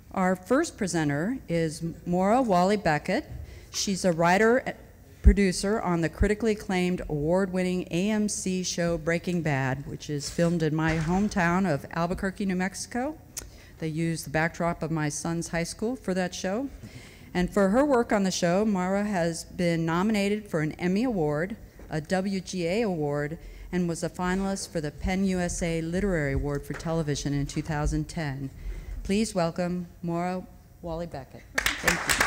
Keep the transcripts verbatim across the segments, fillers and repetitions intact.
Our first presenter is Maura Walley-Beckett. She's a writer, producer on the critically acclaimed award-winning A M C show Breaking Bad, which is filmed in my hometown of Albuquerque, New Mexico. They used the backdrop of my son's high school for that show. And for her work on the show, Maura has been nominated for an Emmy Award, a W G A Award, and was a finalist for the PEN U S A Literary Award for Television in two thousand ten. Please welcome Maura Walley-Beckett. Thank you.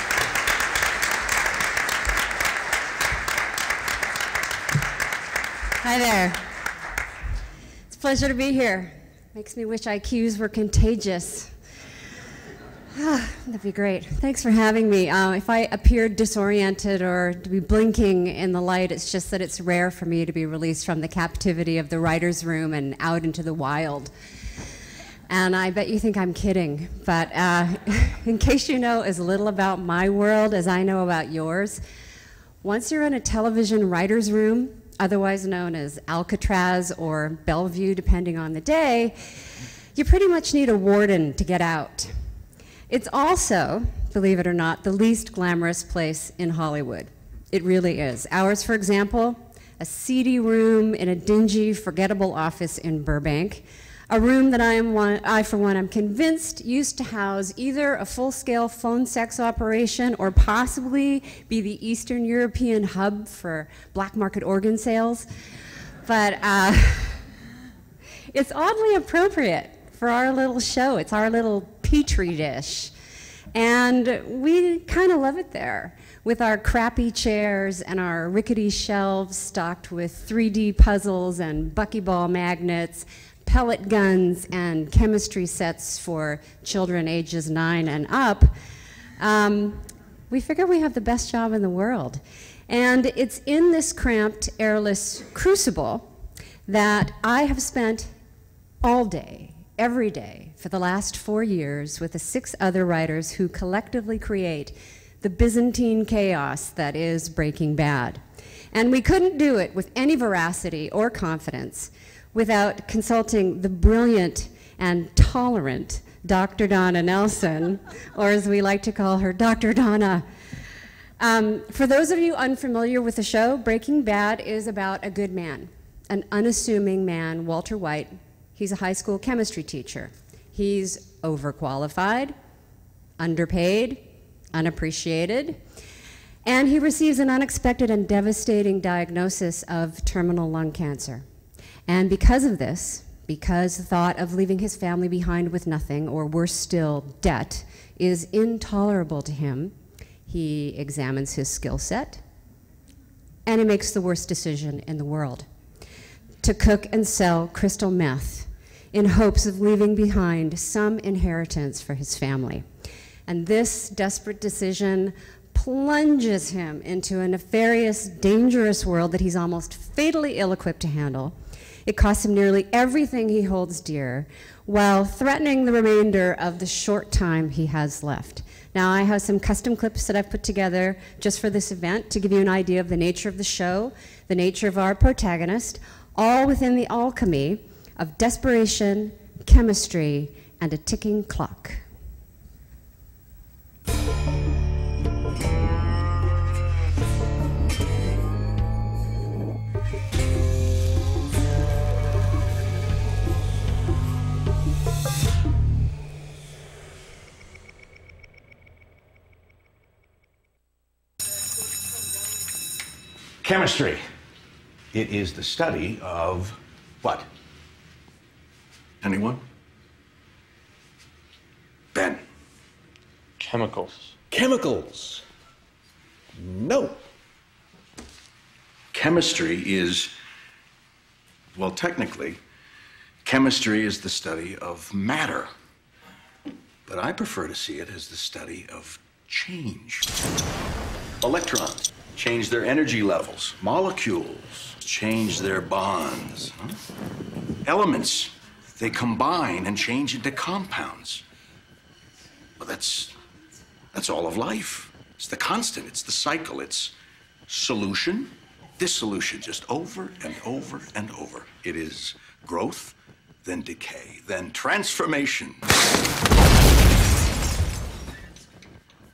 Hi there. It's a pleasure to be here. Makes me wish I Qs were contagious. Ah, that'd be great. Thanks for having me. Uh, if I appear disoriented or to be blinking in the light, it's just that it's rare for me to be released from the captivity of the writer's room and out into the wild. And I bet you think I'm kidding, but uh, in case you know as little about my world as I know about yours, once you're in a television writer's room, otherwise known as Alcatraz or Bellevue, depending on the day, you pretty much need a warden to get out. It's also, believe it or not, the least glamorous place in Hollywood. It really is. Ours, for example, a seedy room in a dingy, forgettable office in Burbank, a room that I, am one, I, for one, am convinced used to house either a full-scale phone sex operation or possibly be the Eastern European hub for black market organ sales. But uh, it's oddly appropriate for our little show. It's our little petri dish. And we kind of love it there, with our crappy chairs and our rickety shelves stocked with three D puzzles and buckyball magnets, pellet guns, and chemistry sets for children ages nine and up. Um, we figure we have the best job in the world. And it's in this cramped, airless crucible that I have spent all day, every day, for the last four years with the six other writers who collectively create the Byzantine chaos that is Breaking Bad. And we couldn't do it with any veracity or confidence without consulting the brilliant and tolerant Doctor Donna Nelson, or as we like to call her, Doctor Donna. Um, for those of you unfamiliar with the show, Breaking Bad is about a good man, an unassuming man, Walter White. He's a high school chemistry teacher. He's overqualified, underpaid, unappreciated, and he receives an unexpected and devastating diagnosis of terminal lung cancer. And because of this, because the thought of leaving his family behind with nothing, or worse still, debt, is intolerable to him, he examines his skill set, and he makes the worst decision in the world: to cook and sell crystal meth in hopes of leaving behind some inheritance for his family. And this desperate decision plunges him into a nefarious, dangerous world that he's almost fatally ill-equipped to handle. It costs him nearly everything he holds dear, while threatening the remainder of the short time he has left. Now, I have some custom clips that I've put together just for this event to give you an idea of the nature of the show, the nature of our protagonist, all within the alchemy of desperation, chemistry, and a ticking clock. Chemistry. It is the study of what? Anyone? Ben. Chemicals. Chemicals. No. Chemistry is, well, technically, chemistry is the study of matter. But I prefer to see it as the study of change. Electrons change their energy levels. Molecules change their bonds. Huh? Elements, they combine and change into compounds. Well, that's, that's all of life. It's the constant, it's the cycle, it's solution, dissolution, just over and over and over. It is growth, then decay, then transformation.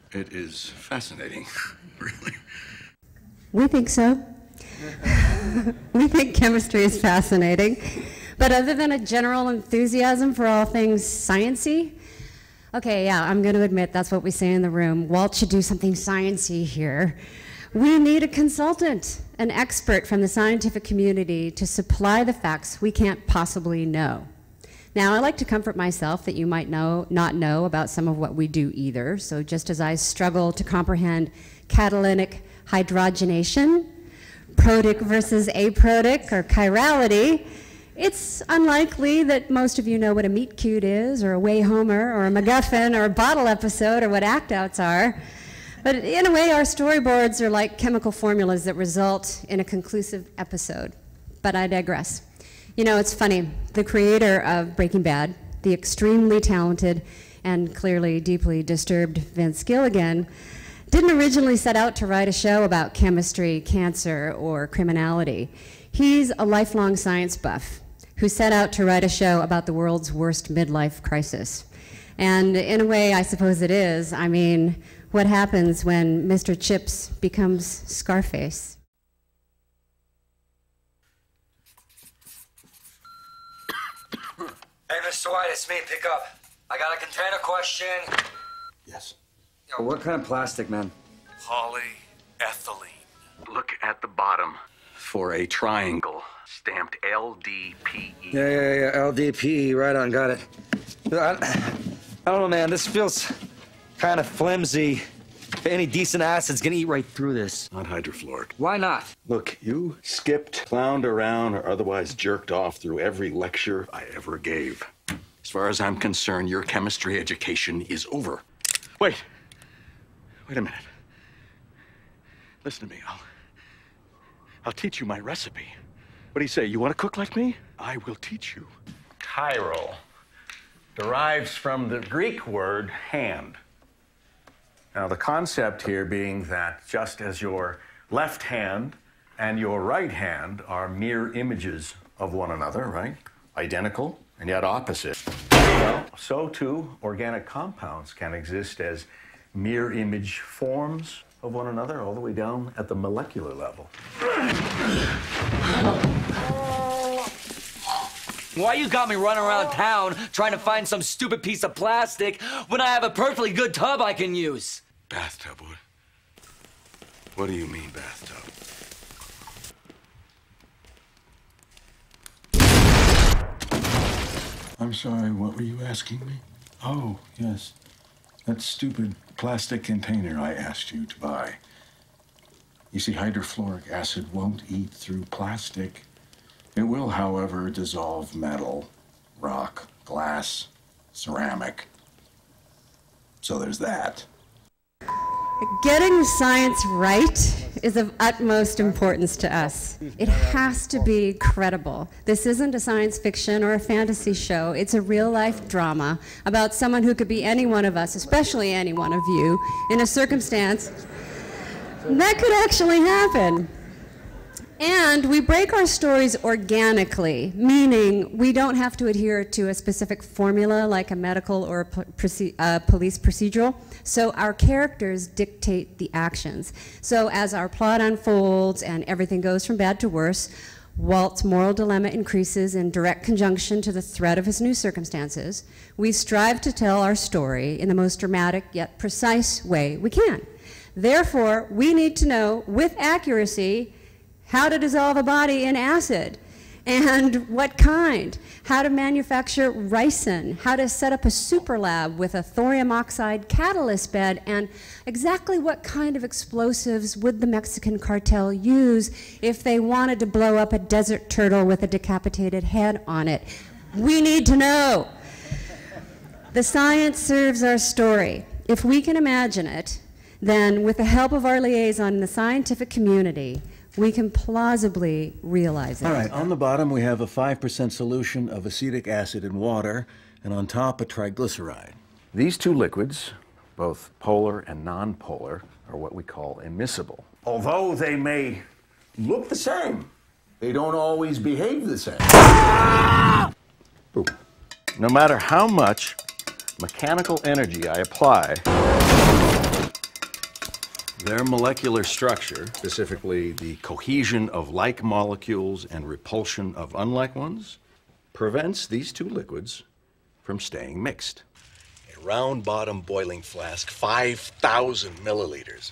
It is fascinating, really. We think so. We think chemistry is fascinating. But other than a general enthusiasm for all things science-y, okay, yeah, I'm going to admit that's what we say in the room. Walt should do something science-y here. We need a consultant, an expert from the scientific community to supply the facts we can't possibly know. Now, I like to comfort myself that you might know, not know about some of what we do either. So just as I struggle to comprehend catalytic hydrogenation, protic versus aprotic, or chirality, it's unlikely that most of you know what a meet cute is, or a way homer, or a MacGuffin, or a bottle episode, or what act-outs are. But in a way, our storyboards are like chemical formulas that result in a conclusive episode. But I digress. You know, it's funny. The creator of Breaking Bad, the extremely talented and clearly deeply disturbed Vince Gilligan, didn't originally set out to write a show about chemistry, cancer, or criminality. He's a lifelong science buff who set out to write a show about the world's worst midlife crisis. And in a way, I suppose it is. I mean, what happens when Mister Chips becomes Scarface? Hey, Mister White, it's me. Pick up. I got a container question. Yes. Yo, what kind of plastic, man? Polyethylene. Look at the bottom for a triangle stamped L D P E. Yeah, yeah, yeah. L D P E. Right on. Got it. I, I don't know, man. This feels kind of flimsy. Any decent acid's gonna eat right through this. Not hydrofluoric. Why not? Look, you skipped, clowned around, or otherwise jerked off through every lecture I ever gave. As far as I'm concerned, your chemistry education is over. Wait. Wait a minute. Listen to me. I'll, I'll teach you my recipe. What do you say? You want to cook like me? I will teach you. Chiral derives from the Greek word hand. Now, the concept here being that just as your left hand and your right hand are mirror images of one another, right? Identical and yet opposite. Well, so too, organic compounds can exist as mirror image forms of one another all the way down at the molecular level. Why you got me running around town trying to find some stupid piece of plastic when I have a perfectly good tub I can use? Bathtub, what? What do you mean, bathtub? I'm sorry, what were you asking me? Oh, yes. That stupid plastic container I asked you to buy. You see, hydrofluoric acid won't eat through plastic. It will, however, dissolve metal, rock, glass, ceramic. So there's that. Getting science right is of utmost importance to us. It has to be credible. This isn't a science fiction or a fantasy show. It's a real-life drama about someone who could be any one of us, especially any one of you, in a circumstance that could actually happen. And we break our stories organically, meaning we don't have to adhere to a specific formula like a medical or a proce- uh, police procedural. So our characters dictate the actions. So as our plot unfolds and everything goes from bad to worse, Walt's moral dilemma increases in direct conjunction to the threat of his new circumstances. We strive to tell our story in the most dramatic yet precise way we can. Therefore, we need to know with accuracy how to dissolve a body in acid, and what kind, how to manufacture ricin, how to set up a super lab with a thorium oxide catalyst bed, and exactly what kind of explosives would the Mexican cartel use if they wanted to blow up a desert turtle with a decapitated head on it. We need to know. The science serves our story. If we can imagine it, then with the help of our liaison in the scientific community, we can plausibly realize it. All right, on the bottom we have a five percent solution of acetic acid in water, and on top a triglyceride. These two liquids, both polar and nonpolar, are what we call immiscible. Although they may look the same, they don't always behave the same. No matter how much mechanical energy I apply, Their molecular structure, specifically the cohesion of like molecules and repulsion of unlike ones, prevents these two liquids from staying mixed. A round bottom boiling flask, five thousand milliliters.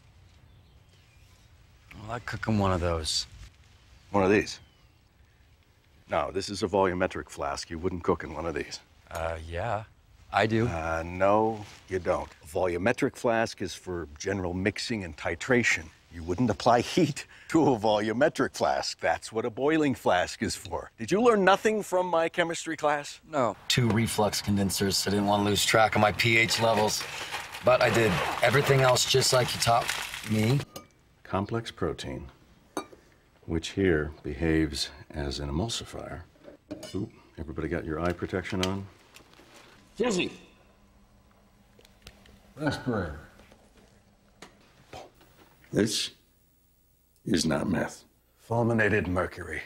Well, I'd cook him one of those. One of these? No, this is a volumetric flask. You wouldn't cook in one of these. Uh, yeah, I do. Uh, no, you don't. A volumetric flask is for general mixing and titration. You wouldn't apply heat to a volumetric flask. That's what a boiling flask is for. Did you learn nothing from my chemistry class? No. Two reflux condensers. I didn't want to lose track of my pH levels. But I did everything else just like you taught me. Complex protein, which here behaves as an emulsifier. Ooh, everybody got your eye protection on? Jesse. Respirator. This is not meth. Fulminated mercury.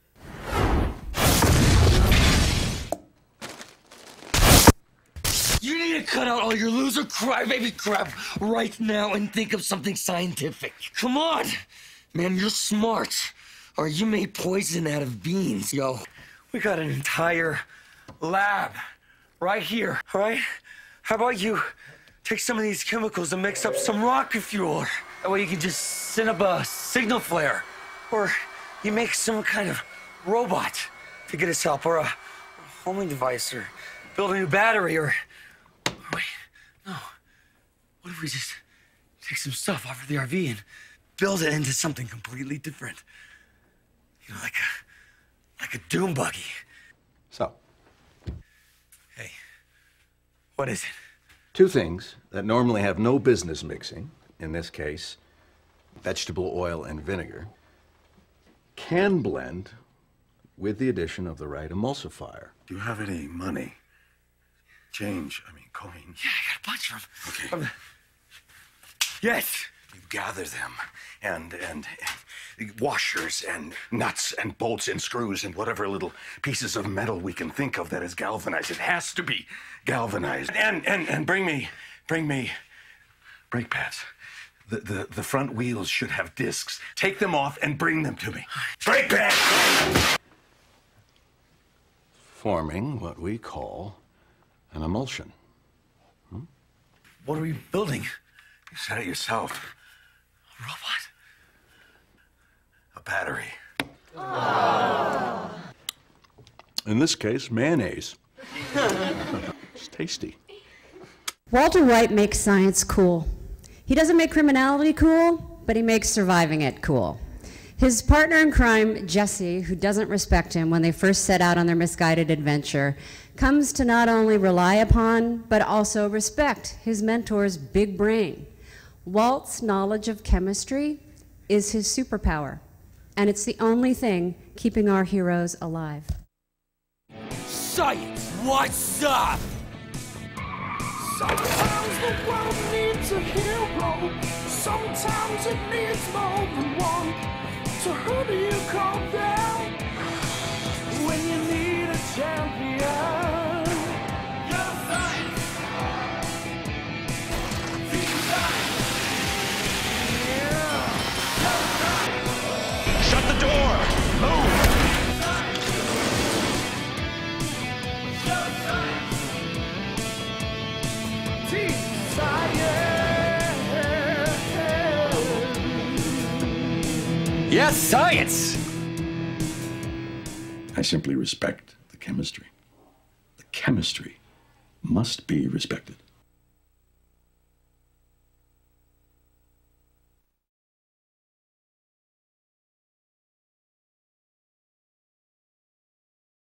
You need to cut out all your loser crybaby crap right now and think of something scientific. Come on! Man, you're smart. Or you made poison out of beans. Yo, we got an entire lab right here, all right? How about you take some of these chemicals and mix up some rocket fuel? That way you can just send up a signal flare. Or you make some kind of robot to get us help, or a homing device, or build a new battery, or... Wait, no. What if we just take some stuff off of the R V and build it into something completely different? You know, like a, like a doom buggy. So, Hey, what is it? two things that normally have no business mixing, in this case, vegetable oil and vinegar, can blend with the addition of the right emulsifier. Do you have any money? Change, I mean, coin. Yeah, I got a bunch of them. Okay. Um, yes. You gather them, and, and, and washers, and nuts, and bolts, and screws, and whatever little pieces of metal we can think of that is galvanized. It has to be galvanized. And, and, and bring me, bring me brake pads. The, the, the front wheels should have discs. Take them off and bring them to me. Brake pads! Forming what we call an emulsion. Hmm? What are we building? You said it yourself. A robot? A battery. Oh. In this case, mayonnaise. It's tasty. Walter White makes science cool. He doesn't make criminality cool, but he makes surviving it cool. His partner in crime, Jesse, who doesn't respect him when they first set out on their misguided adventure, comes to not only rely upon, but also respect his mentor's big brain. Walt's knowledge of chemistry is his superpower, and it's the only thing keeping our heroes alive. Science, what's up? Sometimes the world needs a hero. Sometimes it needs more than one. So who do you call down when you need a champion? Your science. Team science. Yeah. Your science. Shut the door! Move! Your science. Team science. Yes, science! I simply respect the chemistry. The chemistry must be respected.